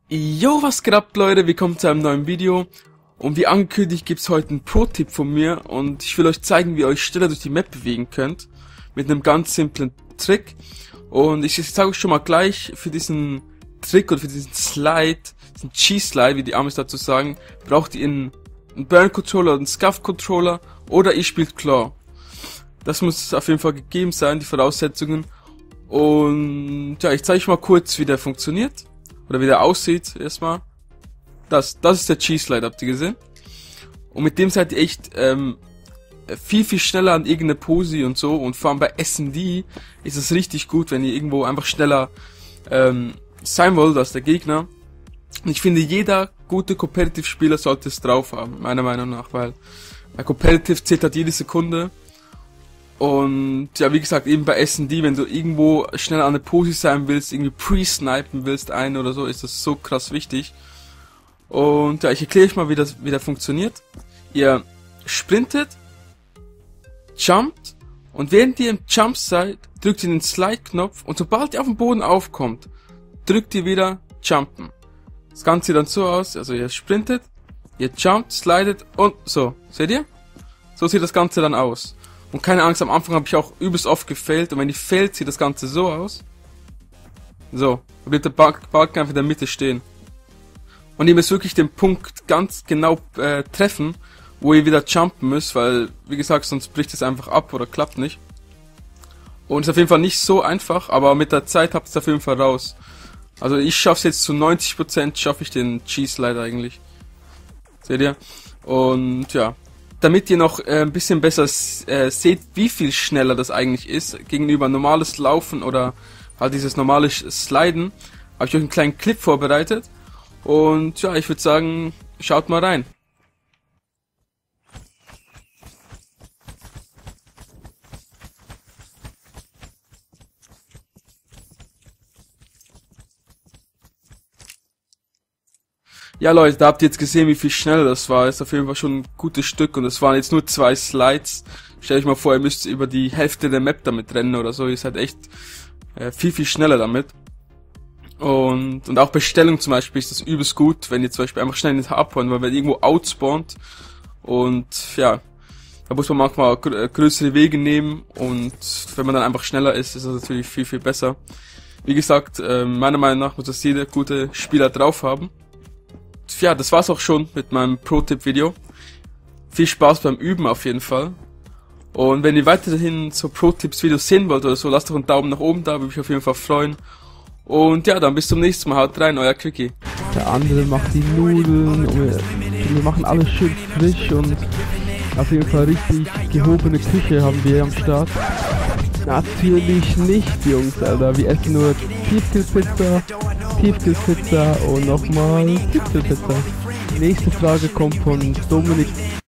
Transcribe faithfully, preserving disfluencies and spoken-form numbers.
Jo, was geht ab, Leute? Willkommen zu einem neuen Video. Und wie angekündigt gibt's heute einen Pro-Tipp von mir. Und ich will euch zeigen, wie ihr euch schneller durch die Map bewegen könnt. Mit einem ganz simplen Trick. Und ich sage euch schon mal gleich, für diesen Trick oder für diesen Slide, diesen G-Slide, wie die Amis dazu sagen, braucht ihr einen, einen Burn-Controller oder einen Scuff-Controller oder ihr spielt Claw. Das muss auf jeden Fall gegeben sein, die Voraussetzungen. Und ja, ich zeige euch mal kurz, wie der funktioniert. Oder wie der aussieht, erstmal. Das, das ist der G-Slide, habt ihr gesehen? Und mit dem seid ihr echt ähm, viel, viel schneller an irgendeine Pose und so. Und vor allem bei S and D ist es richtig gut, wenn ihr irgendwo einfach schneller ähm, sein wollt als der Gegner. Und ich finde, jeder gute Competitive-Spieler sollte es drauf haben, meiner Meinung nach, weil bei Competitive zählt halt jede Sekunde. Und ja, wie gesagt, eben bei S and D, wenn du irgendwo schnell an der Pose sein willst, irgendwie pre-snipen willst, einen oder so, ist das so krass wichtig. Und ja, ich erkläre euch mal, wie das wie das funktioniert. Ihr sprintet, jumpt und während ihr im Jump seid, drückt ihr den Slide-Knopf und sobald ihr auf dem Boden aufkommt, drückt ihr wieder Jumpen. Das Ganze sieht dann so aus, also ihr sprintet, ihr jumpt, slidet und so. Seht ihr? So sieht das Ganze dann aus. Und keine Angst, am Anfang habe ich auch übelst oft gefailt. Und wenn ich failt, sieht das Ganze so aus. So, da bleibt der Balken einfach in der Mitte stehen. Und ihr müsst wirklich den Punkt ganz genau äh, treffen, wo ihr wieder jumpen müsst, weil, wie gesagt, sonst bricht es einfach ab oder klappt nicht. Und ist auf jeden Fall nicht so einfach, aber mit der Zeit habt ihr es auf jeden Fall raus. Also ich schaffe es jetzt zu neunzig Prozent, schaffe ich den G-Slide eigentlich. Seht ihr? Und ja. Damit ihr noch äh, ein bisschen besser äh, seht, wie viel schneller das eigentlich ist, gegenüber normales Laufen oder halt dieses normale Sliden, habe ich euch einen kleinen Clip vorbereitet. Und ja, ich würde sagen, schaut mal rein. Ja Leute, da habt ihr jetzt gesehen, wie viel schneller das war. Ist auf jeden Fall schon ein gutes Stück und es waren jetzt nur zwei Slides. Stellt euch mal vor, ihr müsst über die Hälfte der Map damit rennen oder so. Ihr seid echt äh, viel, viel schneller damit. Und, und auch bei Stellung zum Beispiel ist das übelst gut, wenn ihr zum Beispiel einfach schnell nicht abhauen, weil wenn ihr irgendwo outspawnt und ja, da muss man manchmal gr größere Wege nehmen und wenn man dann einfach schneller ist, ist das natürlich viel, viel besser. Wie gesagt, äh, meiner Meinung nach muss das jeder gute Spieler drauf haben. Ja, das war's auch schon mit meinem Pro-Tipp-Video. Viel Spaß beim Üben auf jeden Fall. Und wenn ihr weiterhin so Pro-Tipps-Videos sehen wollt oder so, lasst doch einen Daumen nach oben da, würde mich auf jeden Fall freuen. Und ja, dann bis zum nächsten Mal. Haut rein, euer Quickie. Der andere macht die Nudeln und wir, wir machen alles schön frisch und auf jeden Fall richtig gehobene Küche haben wir am Start. Natürlich nicht, Jungs, Alter. Wir essen nur Tiefkühlpizza, Tiefkühlpizza und nochmal Tiefkühlpizza. Die nächste Frage kommt von Dominik